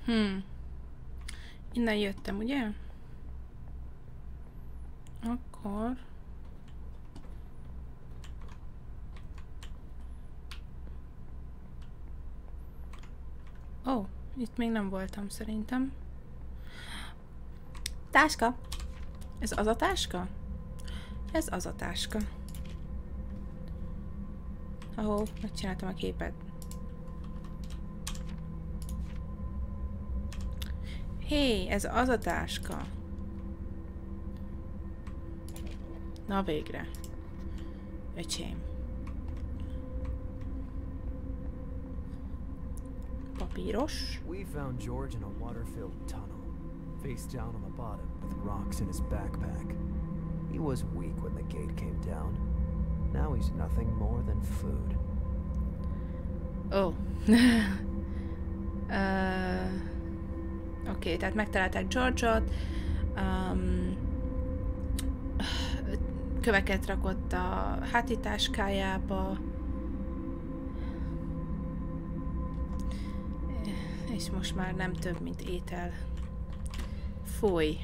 Innen jöttem, ugye? Akkor... Ó, itt még nem voltam szerintem. Táska! Ez az a táska? Ez az a táska. Ahó, megcsináltam a képet. Hé, ez az a táska. Na végre. Öcsém. Papíros. We found George in a water-filled tunnel, face down on the bottom with rocks in his backpack. He was weak when the gate came down. Now he's nothing more than food. Oh. Oké, tehát megtalálták George-ot. Köveket rakott a hátitáskájába. És most már nem több, mint étel. Fúj.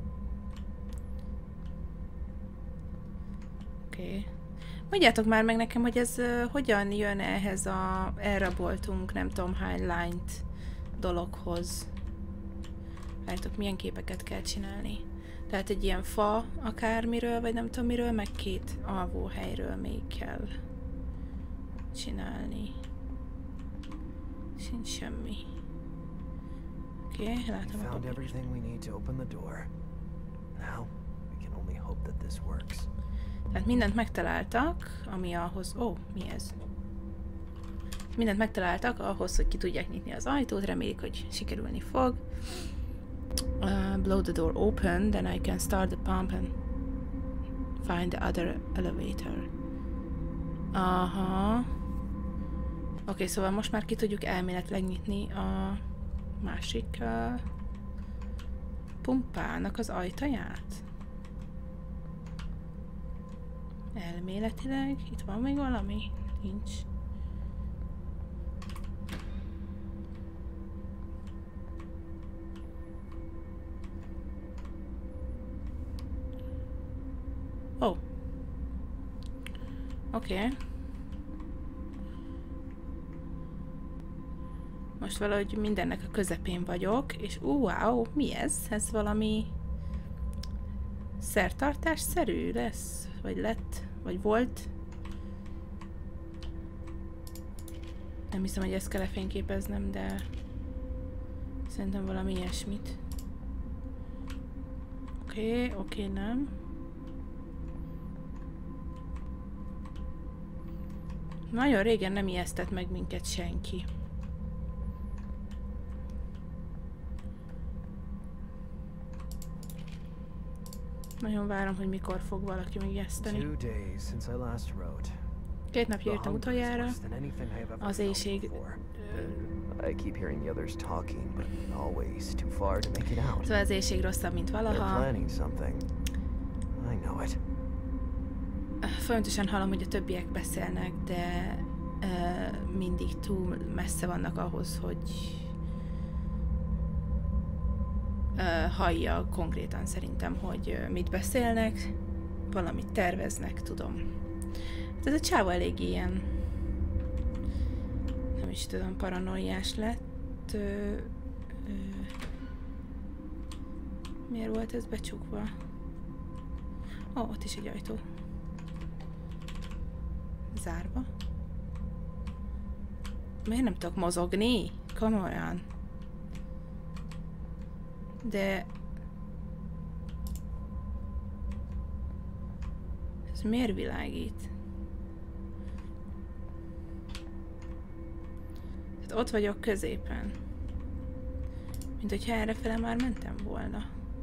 Oké. Mondjátok már meg nekem, hogy ez hogyan jön ehhez a elraboltunk, nem tudom hány lányt dologhoz. Várjátok, milyen képeket kell csinálni. Tehát egy ilyen fa akármiről, vagy nem tudom miről, meg 2 alvóhelyről még kell csinálni. Sincs semmi. Oké, látom a papírt. Tehát mindent megtaláltak, ami ahhoz... Ó, mi ez? Mindent megtaláltak ahhoz, hogy ki tudják nyitni az ajtót, remélik, hogy sikerülni fog. Blow the door open, then I can start the pump and find the other elevator. Aha. Oké, szóval most már ki tudjuk elméletileg nyitni a másik pumpának az ajtaját. Elméletileg. Itt van még valami? Nincs. Ó. Oké. Most valahogy mindennek a közepén vagyok, és wow, mi ez? Ez valami szertartásszerű lesz? Vagy lett? Vagy volt? Nem hiszem, hogy ezt kell lefényképeznem, de szerintem valami ilyesmit. Oké, nem. Nagyon régen nem ijesztett meg minket senki. Nagyon várom, hogy mikor fog valaki megijeszteni. 2 napja jöttem utoljára. Az éjség... Szóval az éjség rosszabb, mint valaha. Folyamatosan hallom, hogy a többiek beszélnek, de mindig túl messze vannak ahhoz, hogy hallja konkrétan szerintem, hogy mit beszélnek, valamit terveznek, tudom. Ez a csávó elég ilyen, nem is tudom, paranoiás lett. Miért volt ez becsukva? Ó, ott is egy ajtó. Zárva. Miért nem tudok mozogni? Komolyan. De... ez miért világít? Tehát ott vagyok középen. Mint hogyha errefele már mentem volna.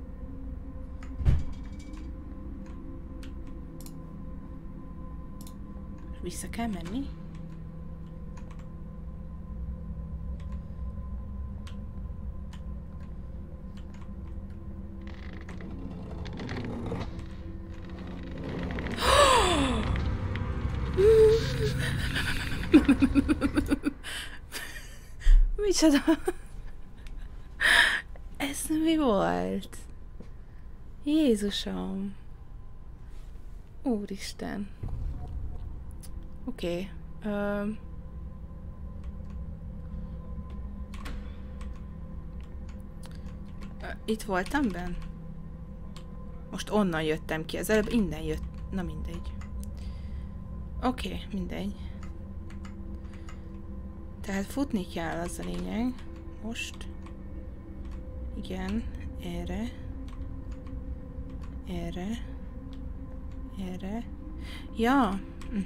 Vissza kell menni? Micsoda? Mi volt? Jézusom. Úristen. Oké. Itt voltam benn? Most onnan jöttem ki. Az előbb innen jött. Na mindegy. Oké, mindegy. Tehát futni kell, az a lényeg. Most. Igen. Erre. Erre. Erre. Ja.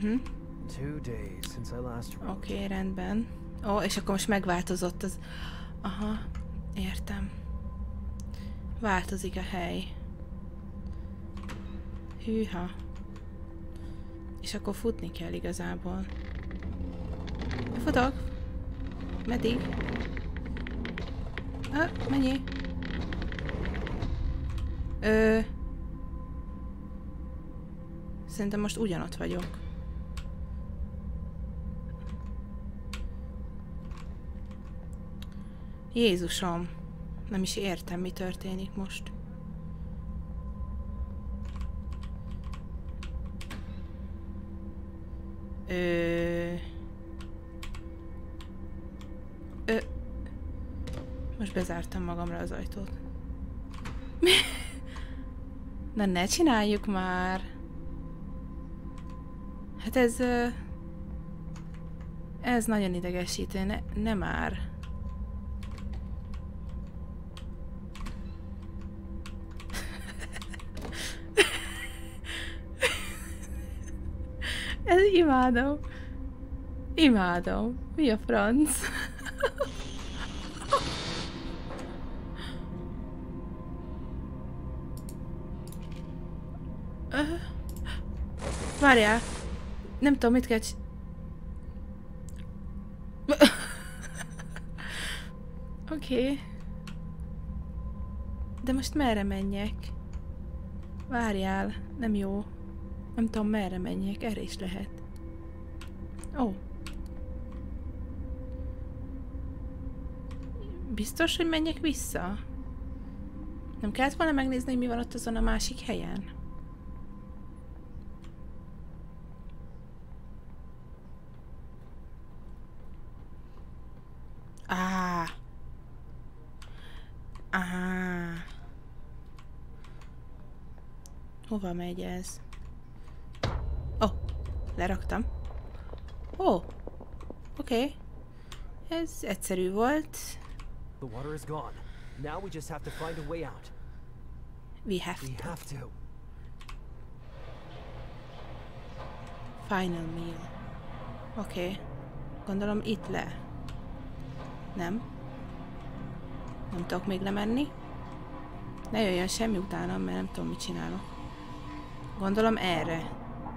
Oké, rendben. Ó, és akkor most megváltozott az... Aha, értem. Változik a hely. Hűha. És akkor futni kell igazából. Futok. Meddig? Mennyi? Szerintem most ugyanott vagyok. Jézusom. Nem is értem, mi történik most. Most bezártam magamra az ajtót. Na ne csináljuk már! Hát ez nagyon idegesítő, ne már. Ez imádom. Imádom. Mi a franc? Várjál. Nem tudom, mit kell Oké. De most merre menjek? Várjál. Nem jó. Nem tudom, merre menjek. Erre is lehet. Ó. Biztos, hogy menjek vissza? Nem kellett volna megnézni, hogy mi van ott azon a másik helyen? Hova megy ez? Leraktam. Oké. Ez egyszerű volt. The water is gone. Now we just have to find a way out. We have to. Final meal. Oké. Gondolom itt le. Nem. Nem tudok még lemenni. Ne jöjjön semmi utánam, mert nem tudom, mit csinálok. Gondolom erre.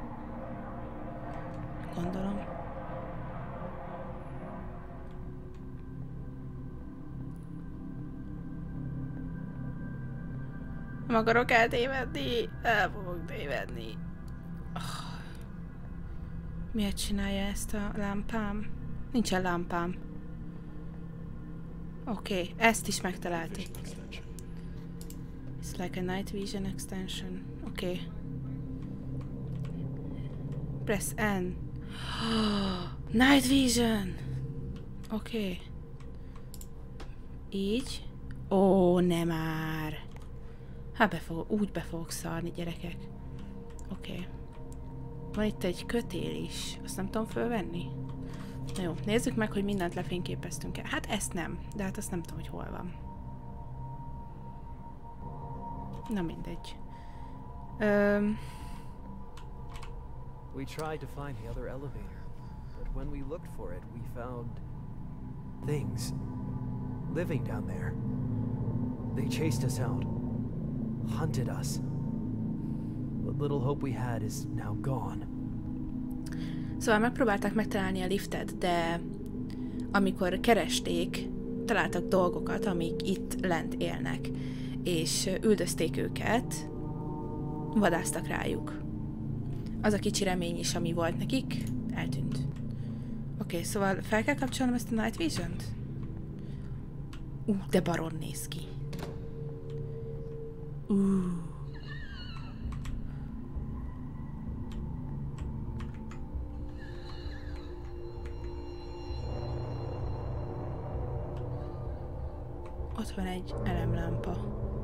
Gondolom. Nem akarok eltévedni. El fogok tévedni. Miért csinálja ezt a lámpám? Nincsen lámpám. Oké, ezt is megtaláltuk. It's like a night vision extension. Oké. Press N. Night vision! Oké. Így. Ó, nem már. Hát úgy be fogok szarni, gyerekek. Oké. Van itt egy kötél is. Azt nem tudom fölvenni? Na jó, nézzük meg, hogy mindent lefényképeztünk el. Hát ezt nem, de hát azt nem tudom, hogy hol van. Na mindegy. We tried to find the other elevator, but when we looked for it, we found things living down there. They chased us out, hunted us. What little hope we had is now gone. Szóval megpróbálták megtalálni a liftet, de amikor keresték, találtak dolgokat, amik itt lent élnek, és üldözték őket, vadásztak rájuk. Az a kicsi remény is, ami volt nekik, eltűnt. Oké, szóval fel kell kapcsolnom ezt a Night Vision-t? De baron néz ki. ott van egy elemlámpa.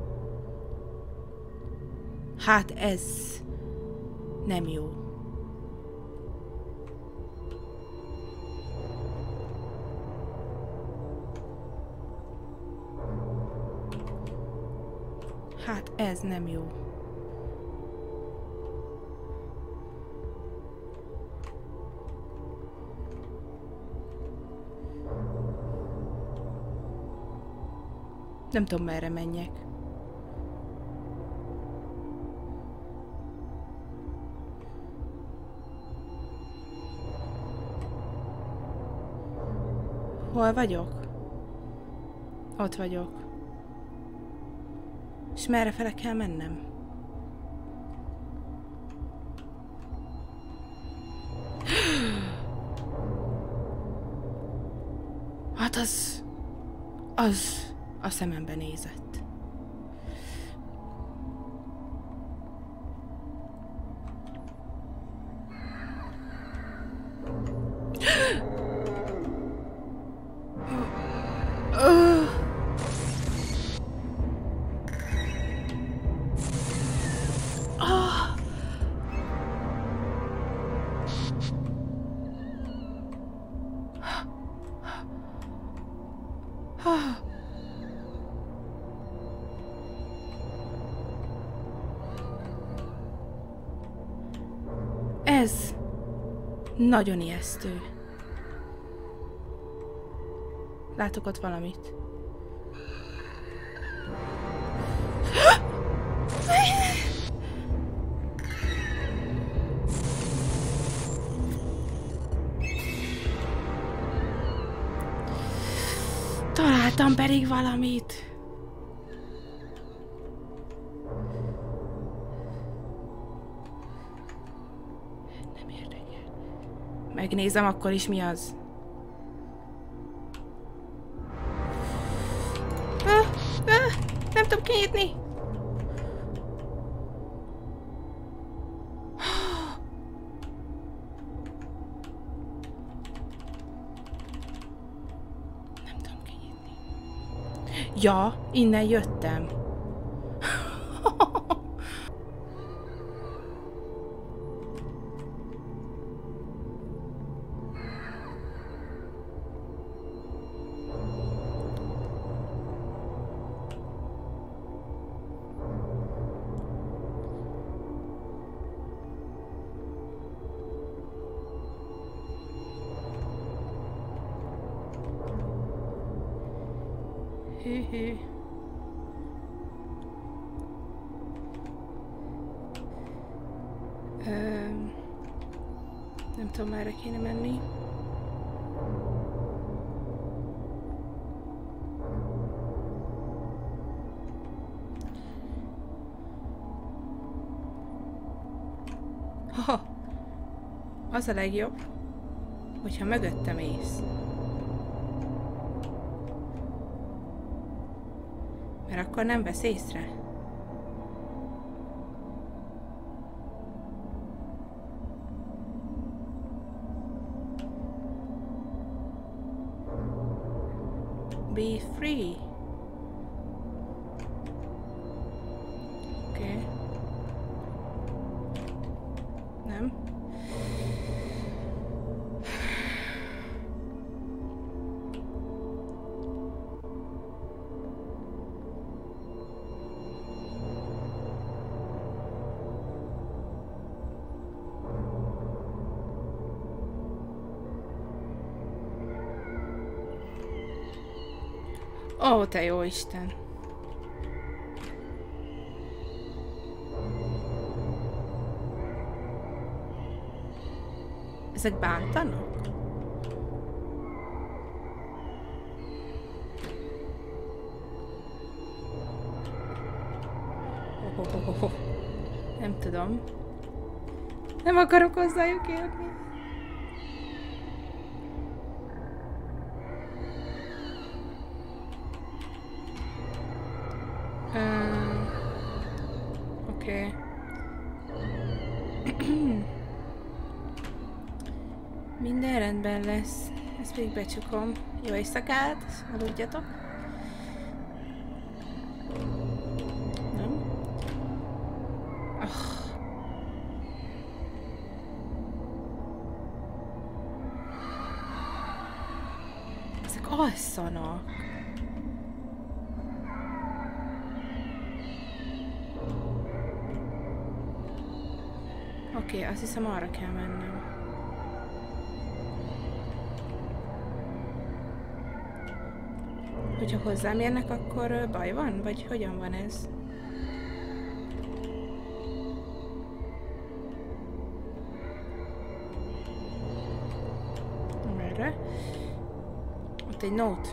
Hát ez nem jó. Hát ez nem jó. Nem tudom, merre menjek. Hol vagyok? Ott vagyok. És merre fele kell mennem? Hát az a szemembe nézett. Ez nagyon ijesztő. Látok ott valamit. Találtam pedig valamit. Nem érdekel. Megnézem akkor is, mi az. Nem tudom kinyitni. Ja, innen jöttem. Hű. Nem tudom, merre kéne menni. Az a legjobb, hogyha mögöttem ész. Mert akkor nem vesz észre. Be free. Oké. Nem. Ó, te jó Isten! Ezek bántanak? Nem tudom. Nem akarok hozzájuk érni. Oké. Minden rendben lesz. Ezt pedig becsukom. Jó éjszakát, aludjatok. Alszanak! Oké, azt hiszem arra kell mennem. Hogyha hozzám érnek, akkor baj van? Vagy hogyan van ez? Merre? Ott egy note.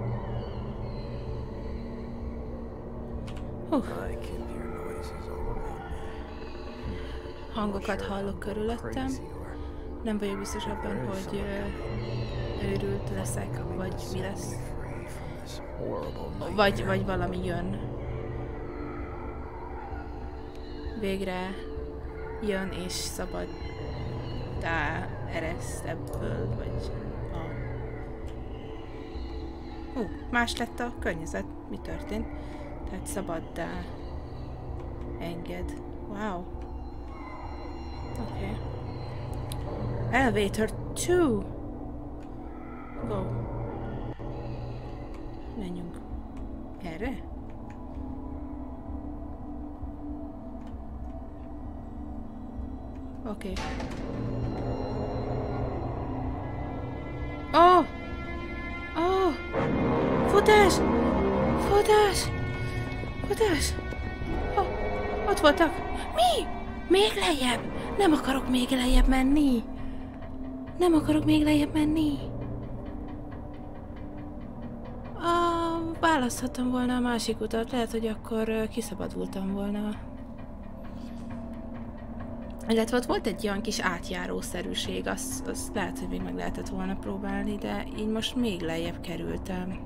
Hangokat hallok körülöttem. Nem vagyok biztos abban, hogy őrült leszek, vagy mi lesz. Vagy valami jön. Végre jön és szabaddá ereszt ebből, vagy más lett a környezet. Mi történt? Tehát szabaddá enged. Wow. Oké. Elevator 2. Go. Menjünk. Erre? Oké. Oh! Oh! Futás! Futás! Futás! Oh, ott voltak. Mi? Még lejjebb? Nem akarok még lejjebb menni. Nem akarok még lejjebb menni. Választhattam volna a másik utat. Lehet, hogy akkor kiszabadultam volna. Illetve ott volt egy olyan kis átjárószerűség. Azt lehet, hogy még meg lehetett volna próbálni, de így most még lejjebb kerültem.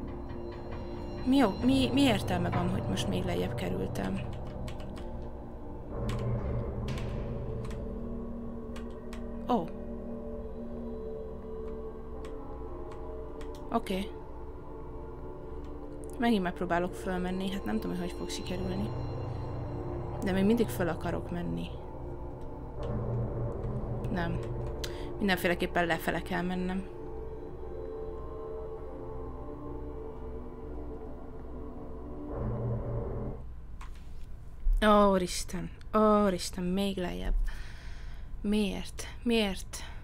Mi értelme van, hogy most még lejjebb kerültem? Ó. Oké. Megint megpróbálok fölmenni, hát nem tudom, hogy fog sikerülni. De még mindig föl akarok menni. Nem. Mindenféleképpen lefele kell mennem. Úristen, még lejjebb. Miért? Miért?